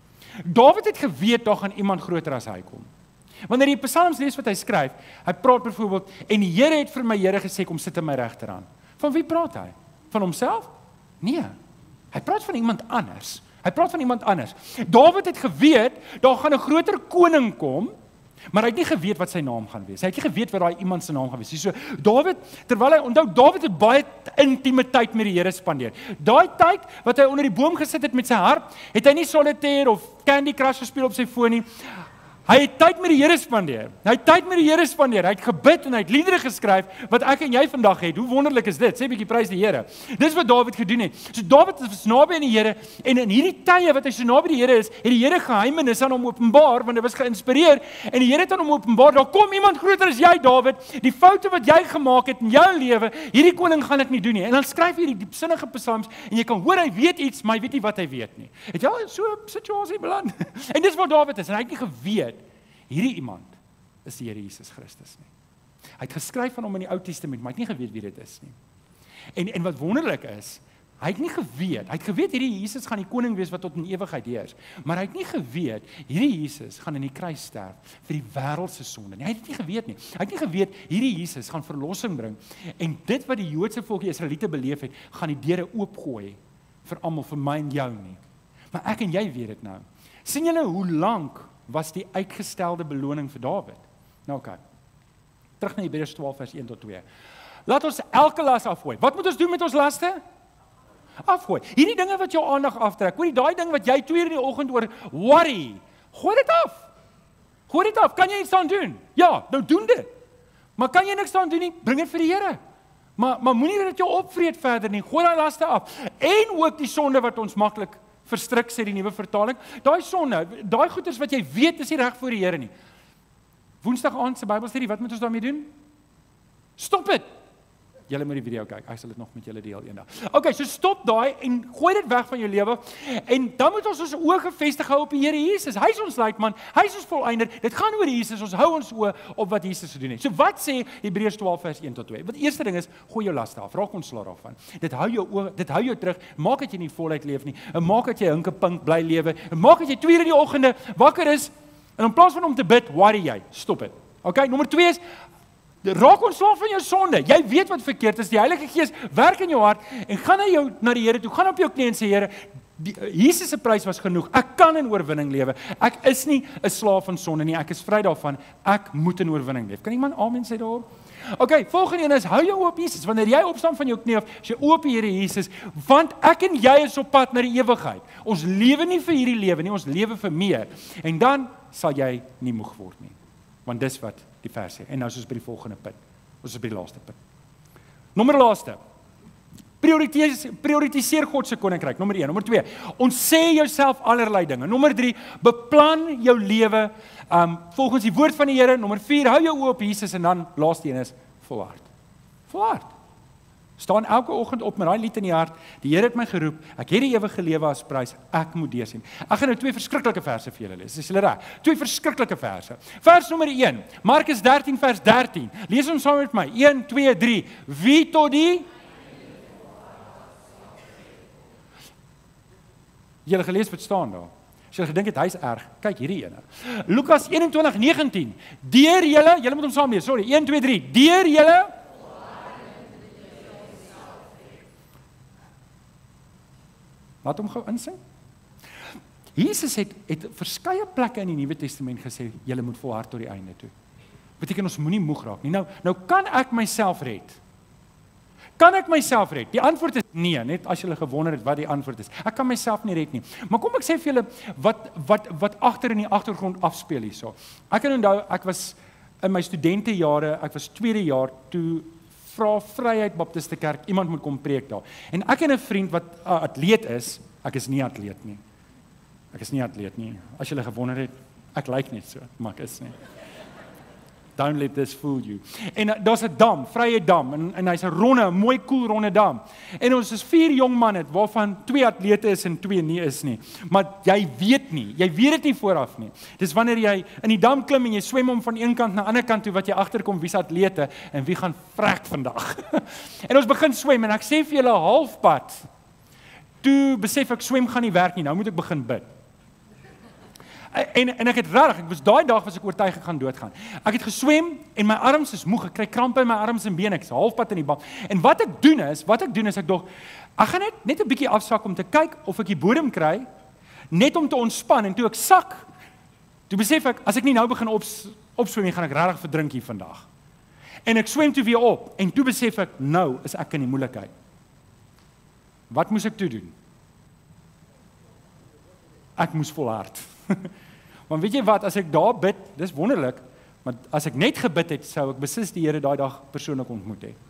Dawid het geweet, daar gaan iemand groter as hy kom. Wanneer jy Psalms lees wat hy skryf, hy praat byvoorbeeld, en die Here het vir my Here gesê, kom sit in my regterhand. Van wie praat hy? Van homself? Nee, hy praat van iemand anders. Hy praat van iemand anders. Dawid het geweet, daar gaan 'n groter koning kom, maar hy het nie geweet wat sy naam gaan wees. Hy het nie geweet wat daai iemand se naam gaan wees. So Dawid, terwyl hy onthou, Dawid het baie intieme tyd met die Here spandeer. Daai tyd wat hy onder die boom gesit het met sy harp, het hy nie solitaire of Candy Crush gespeel op sy foon nie. Hy het tyd met die Here spandeer. Hy het tyd met die Here spandeer. Hy het gebid en hy het liedere geskryf wat ek en jy vandag het. Hoe wonderlik is dit? Sê 'n bietjie prys die Here. Dis wat Dawid gedoen het. So Dawid was naby aan die Here en in hierdie tye wat hy so naby die Here is, het die Here geheimenis aan hom openbaar want hy was geïnspireer en die Here het aan hom openbaar. Daar kom iemand groter as jy, Dawid. Die foute wat jy gemaak het in jou lewe, hierdie koning gaan dit nie doen nie. En dan skryf hy hierdie diepsinnige psalms en jy kan hoor hy weet iets, maar hy weet nie wat hy weet nie. Het jy al so 'n situasie beland? En dis waar Dawid is en hy het nie geweet hierdie iemand is die Here Jesus Christus nie. Hy het geskryf van hom in die Ou Testament, maar hy het nie geweet wie dit is nie. En en wat wonderlik is, hy het nie geweet, hy het geweet hierdie Jesus gaan die koning wees wat tot in ewigheid heers, maar hy het nie geweet hierdie Jesus gaan in die kruis sterf vir die wêreld se sonde nie. Hy het dit nie geweet nie. Hy het nie geweet hierdie Jesus gaan verlossing bring en dit wat die Joodse volk, die Israeliete beleef het, gaan die deure oopgooi vir almal, vir my en jou nie. Maar ek en jy weet dit nou. Sien julle hoe lank was die uitgestelde beloning vir Dawid? Nou oké. Okay. Terug na Hebreërs twaalf vers een tot twee. Laat ons elke las afgooi. Wat moet ons doen met ons laste? Afgooi. Hierdie dinge wat jou aandag aftrek. Hoor jy daai ding wat jy twee uur in die oggend oor worry. Gooi dit af. Gooi dit af. Kan jy iets aan doen? Ja, nou doen dit. Maar kan jy niks aan doen nie? Bring dit vir die Here. Maar maar moenie dat dit jou opvreet verder nie. Gooi daai laste af. En ook die sonde wat ons maklik verstrik, sê die nuwe vertaling. Daai sonde, daai goeders wat jy weet is nie reg voor die Here nie. Woensdag aand se Bybelstudie, wat moet ons daarmee doen? Stop dit. Julle moet die video kyk. Ek sal dit nog met julle deel eendag. Okay, so stop daai en gooi dit weg van jou lewe. En dan moet ons ons oë gefestig hou op die Here Jesus. Hy is ons leidsman, hy is ons volëinder. Dit gaan oor Jesus. Ons hou ons oë op wat Jesus gedoen het. So wat sê Hebreërs twaalf vers een tot twee? Wat eerste ding is, gooi jou laste af. Raak ontslae daarvan. Dit hou jou oë, dit hou jou terug. Maak dat jy nie voluit leef nie. En maak dat jy hinkepink bly lewe. En maak dat jy twee uur in die oggende wakker is en in plaas van om te bid, worry jy. Stop dit. Okay, nommer twee is raak ontslaaf van jou sonde. Jy weet wat verkeerd is. Die Heilige Gees werk in jou hart en gaan na jou na die Here toe. Gaan op jou knie en sê Here, die, Jesus se prys was genoeg. Ek kan in oorwinning lewe. Ek is nie 'n slaaf van sonde nie. Ek is vry daarvan. Ek moet in oorwinning leef. Kan iemand amen sê daarop? Okay, volgende een is hou jou op Jesus. Wanneer jy opstaan van jou knie af, is jy op die Here Jesus, want ek en jy is op pad na die ewigheid. Ons lewe nie vir hierdie lewe nie, ons lewe vir meer. En dan sal jy nie moeg word nie. Want dis wat die vers sê. En nou is ons by die volgende punt. Ons is by die laaste punt. Nommer laaste. Prioritiseer, prioritiseer God se koninkryk. Nommer een. Nommer twee. Ontsê jouself allerlei dinge. Nommer drie. Beplan jou lewe um, volgens die woord van die Here. Nommer vier. Hou jou oë op Jesus. En dan laaste een is volhard. Volhard. Staan elke oggend op met daai lied in die hart. Die Here het my geroep. Ek het die ewige lewe as prys. Ek moet deursien. Ek gaan nou twee verskriklike verse vir julle lees. Is julle reg? Twee verskriklike verse. Vers nommer een. Markus dertien vers dertien. Lees hom saam met my. een, twee, drie. Wie tot die Julle gelees wat staan daar. As jy gedink het hy's erg, kyk hierdie ene. Lukas eenentwintig negentien. Deur julle, julle moet hom saam lees. Sorry, een, twee, drie. Deur julle Laat hom gou insing. Jesus het het verskeie plekke in die Nuwe Testament gesê, julle moet volhard tot die einde toe. Beteken ons moenie moeg raak nie. Nou nou kan ek myself red. Kan ek myself red? Die antwoord is nee, net as julle gewonder het wat die antwoord is. Ek kan myself nie red nie. Maar kom ek sê vir julle wat wat wat agter in die agtergrond afspeel hierso. Ek kan onthou ek was in my studentejare, ek was tweede jaar toe vra Vryheid Baptiste Kerk, iemand moet kom preek daar. En ek en 'n vriend wat uh, atleet is, ek is nie atleet nie. Ek is nie atleet nie. As julle gewonder het, ek lyk net so, maar ek is nie. Don't let this fool you. En uh, daar's 'n dam, vrye dam, en, en hy's 'n ronde, 'n mooi koel ronde dam. En ons is vier jong manne, waarvan twee atlete is en twee nie is nie. Maar jy weet nie, jy weet dit nie vooraf nie. Dis wanneer jy in die dam klim en jy swem om van een kant na die ander kant toe, wat jy agterkom wie's atlete en wie gaan vrek vandag. En ons begin swem en ek sê vir julle halfpad, toe besef ek swem gaan nie werk nie, nou moet ek begin bid. En, en ek het regtig, ek was daai dag was ek oortuig ek gaan doodgaan. Ek het geswem en my arms is moeg, ek kry krampe in my arms en bene, ek is halfpad in die bad. En wat ek doen is, wat ek doen is ek dog, ek gaan net net 'n bietjie afsak om te kyk of ek die bodem kry, net om te ontspan. En toe ek sak, toe besef ek, as ek nie nou begin ops, opswem nie, gaan ek regtig verdrink hier vandag. En ek swem toe weer op en toe besef ek, nou is ek in die moeilikheid. Wat moes ek toe doen? Ek moes volhard. Want weet jy wat, as ek daar bid, dis wonderlik, maar as ek net gebid het, sou ek beslis die Here daai dag persoonlik ontmoet het.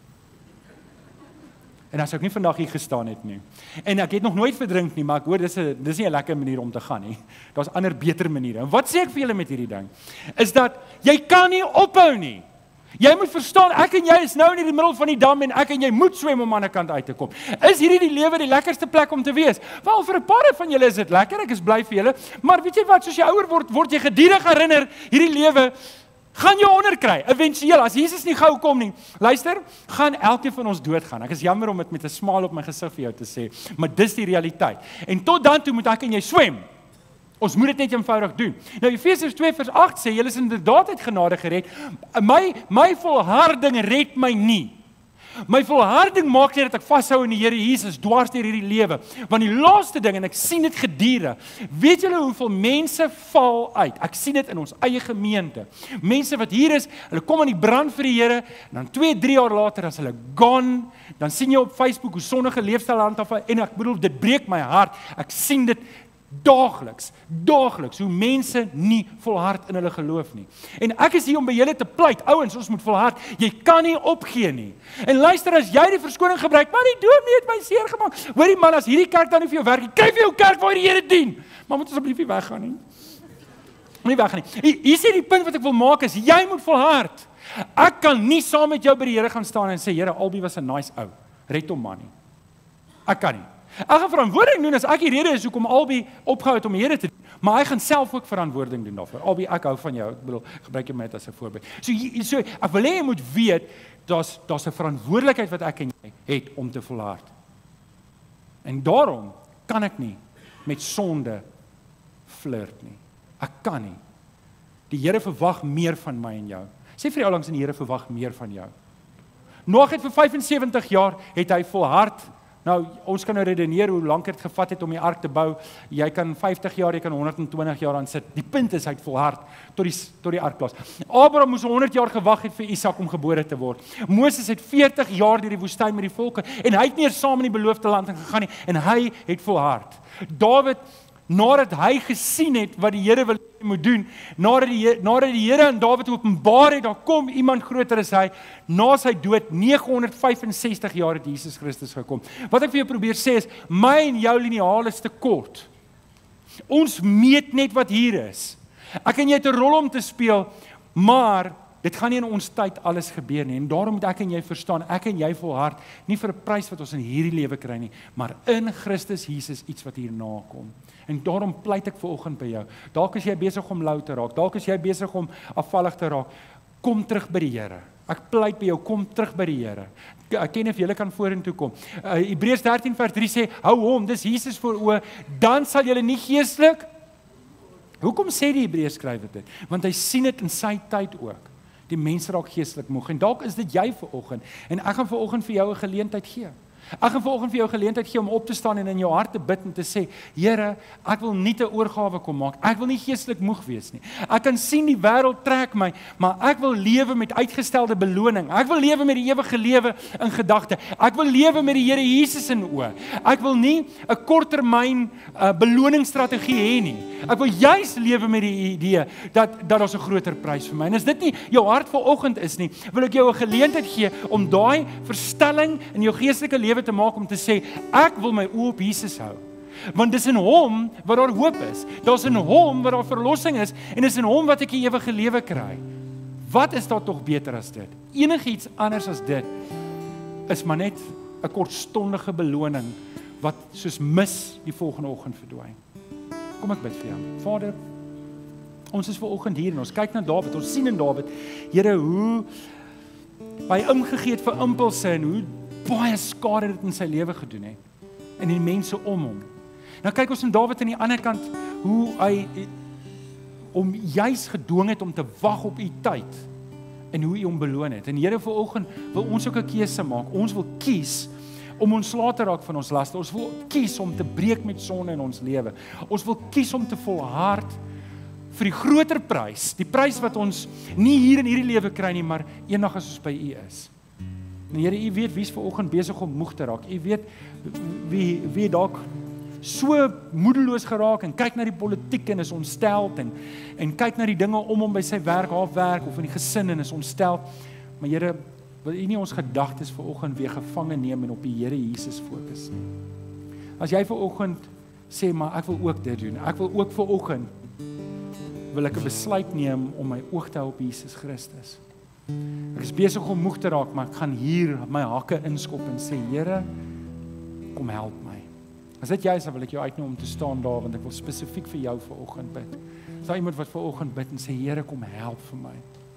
En as ek nie vandag hier gestaan het nie. En ek het nog nooit verdrink nie, maar ek hoor dis 'n dis nie 'n lekker manier om te gaan nie. Daar's ander beter maniere. En wat sê ek vir julle met hierdie ding? Is dat jy kan nie ophou nie. Jy moet verstaan, ek en jy is nou in die middel van die dam en ek en jy moet swem om aan die ander kant uit te kom. Is hierdie die lewe die lekkerste plek om te wees? Wel, vir 'n paar van julle is dit lekker, ek is bly vir julle, maar weet jy wat, soos jy ouer word, word jy gedurig herinner, hierdie lewe gaan jou onderkry, eventueel, as Jesus nie gou kom nie. Luister, gaan elkeen van ons doodgaan. Ek is jammer om dit met 'n smaal op my gesig vir jou te sê, maar dis die realiteit. En tot dan toe moet ek en jy swem. Ons moet dit net eenvoudig doen. Nou Efesiërs twee vers agt sê, julle is inderdaad uit genade gered. My my volharding red my nie. My volharding maak net dat ek vashou in die Here Jesus dwars deur hierdie lewe. Want die laaste ding, en ek sien dit gedurende, weet julle hoeveel mense val uit? Ek sien dit in ons eie gemeente. Mense wat hier is, hulle kom aan die brand vir die Here, en dan twee, drie jaar later as hulle gone, dan sien jy op Facebook hoe sonnige leefstyl handhaaf, en ek bedoel, dit breek my hart. Ek sien dit daagliks, daagliks, hoe mense nie volhard in hulle geloof nie. En ek is hier om by julle te pleit, ouens, ons moet volhard, jy kan nie opgee nie. En luister, as jy die verskoning gebruik, maar die dominee het my seer gemaak, hoorie man, as hierdie kerk dan nie vir jou werk, kry vir jou kerk waar die Here dien, maar moet asseblief nie weggaan nie. Nie weggaan nie. Hier, hier sê die punt wat ek wil maak is, jy moet volhard. Ek kan nie saam met jou by die Here gaan staan en sê, Here, Albie was 'n nice ou, red hom man nie. Ek kan nie. Ek gaan verantwoording doen as ek die rede is hoekom Albie opgehou het om die Here te doen, maar hy gaan self ook verantwoording doen daarvoor. Albie, ek hou van jou, ek bedoel, gebruik jy my net as 'n voorbeeld. So, so ek wil hê jy moet weet, daar's daar's 'n verantwoordelikheid wat ek en jy het om te volhard. En daarom kan ek nie met sonde flirt nie. Ek kan nie. Die Here verwag meer van my en jou. Sê vir jou langs in die Here verwag meer van jou. Noag het vir vyf en sewentig jaar het hy volhard. Nou, ons kan nou redeneer hoe lank het gevat het om die ark te bou. Jy kan vyftig jaar, jy kan honderd en twintig jaar aan sit. Die punt is, hy het volhard tot die, tot die ark plaas. Abraham moes honderd jaar gewag het vir Isak om gebore te word. Moses het veertig jaar deur die woestyn met die volke, en hy het nie eens saam in die beloofde land gegaan nie, en hy het volhard. Dawid, nadat hy gesien het wat die Here wil moet doen, nadat die, nadat die Here aan Dawid openbaar het, daar kom iemand groter as hy, na sy dood, nege honderd vyf en sestig jaar het Jesus Christus gekom. Wat ek vir jou probeer sê is, my en jou liniaal is te kort. Ons meet net wat hier is. Ek en jy het 'n rol om te speel, maar dit gaan nie in ons tyd alles gebeur nie, en daarom moet ek en jy verstaan, ek en jy volhard, nie vir 'n prys wat ons in hierdie lewe kry nie, maar in Christus Jesus iets wat hierna kom. En daarom pleit ek vanoggend by jou, dalk is jy besig om lou te raak, dalk is jy besig om afvallig te raak, kom terug by die Here. Ek pleit by jou, kom terug by die Here. Ek ken of julle kan vorentoe kom. Uh, Hebreërs dertien vers drie sê, hou hom, dis Jesus voor oë, dan sal julle nie geestelik. Hoekom sê die Hebreërs skrywer dit? Want hy sien dit in sy tyd ook. Die mense raak geestelik moeg, en dalk is dit jy vanoggend, en ek gaan vanoggend vir jou 'n geleentheid gee. Ek gaan vanoggend vir jou 'n geleentheid gee om op te staan en in jou hart te bid en te sê, Here, ek wil nie 'n oorgawe kom maak, ek wil nie geestelik moeg wees nie. Ek kan sien die wêreld trek my, maar ek wil lewe met uitgestelde beloning. Ek wil lewe met die ewige lewe in gedagte. Ek wil lewe met die Here Jesus in oë. Ek wil nie 'n korttermyn uh, beloningsstrategie hê nie. Ek wil juis lewe met die idee dat dat daar 'n groter prys vir my. En as dit nie jou hart vanoggend is nie, wil ek jou 'n geleentheid gee om daai verstelling in jou geestelike lewe te maak om te sê, ek wil my oë op Jesus hou. Want dis in hom wat daar hoop is. Daar's in hom wat daar verlossing is, en dis in hom wat ek die ewige lewe kry. Wat is daar tog beter as dit? Enigiets anders as dit is maar net 'n kortstondige beloning wat soos mis die volgende oggend verdwyn. Kom ek bid vir jou. Vader, ons is vanoggend hier en ons kyk na Dawid, ons sien in Dawid, Here, hoe hy ingegee het vir impulse en hoe baie skade dit in sy lewe gedoen het en die mense om hom. Nou kyk ons in Dawid aan die ander kant hoe hy om juis gedwing het om te wag op u tyd en hoe u hom beloon het. En Here, vanoggend wil ons ook 'n keuse maak. Ons wil kies om ontslae te raak van ons laste. Ons wil kies om te breek met sonde in ons lewe. Ons wil kies om te volhard vir die groter prys, die prys wat ons nie hier in hierdie lewe kry nie, maar eendag as ons by u is. En Here, u weet wie's vanoggend besig om moeg te raak. U weet wie wie dalk so moedeloos geraak en kyk na die politiek en is ontsteld en en kyk na die dinge om hom by sy werk, haar werk of in die gesin en is ontsteld. Maar Here, wil u nie ons gedagtes vanoggend weer gevange neem en op die Here Jesus fokus nie. As jy vanoggend sê, maar ek wil ook dit doen. Ek wil ook vanoggend wil ek 'n besluit neem om my oog te hou op Jesus Christus. Ek is besig om moeg te raak, maar ek gaan hier my hakke inskop en sê, Here, kom help my. As dit jy is, dan wil ek jou uitnooi om te staan daar, want ek wil spesifiek vir jou vanoggend bid. Is daar iemand wat vanoggend bid en sê, Here, kom help vir my.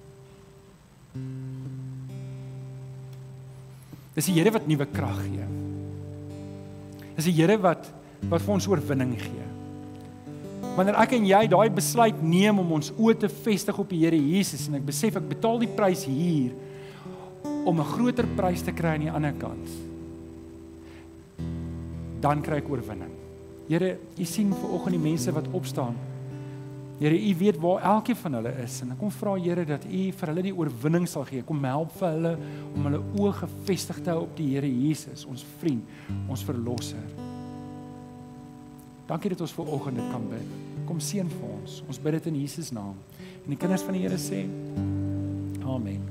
Dis die Here wat nuwe krag gee. Dis die Here wat wat vir ons oorwinning gee. Wanneer ek en jy daai besluit neem om ons oë te vestig op die Here Jesus en ek besef ek betaal die prys hier om 'n groter prys te kry aan die ander kant, dan kry ek oorwinning. Here, u sien vanoggend die mense wat opstaan. Here, u weet waar elkeen van hulle is en ek kom vra Here dat u vir hulle die oorwinning sal gee. Kom help vir hulle om hulle oë gefestig te hou op die Here Jesus, ons vriend, ons verlosser. Dankie dat ons vanoggend dit kan bid. Kom seën vir ons. Ons bid dit in Jesus naam. En die kinders van die Here sê, Amen.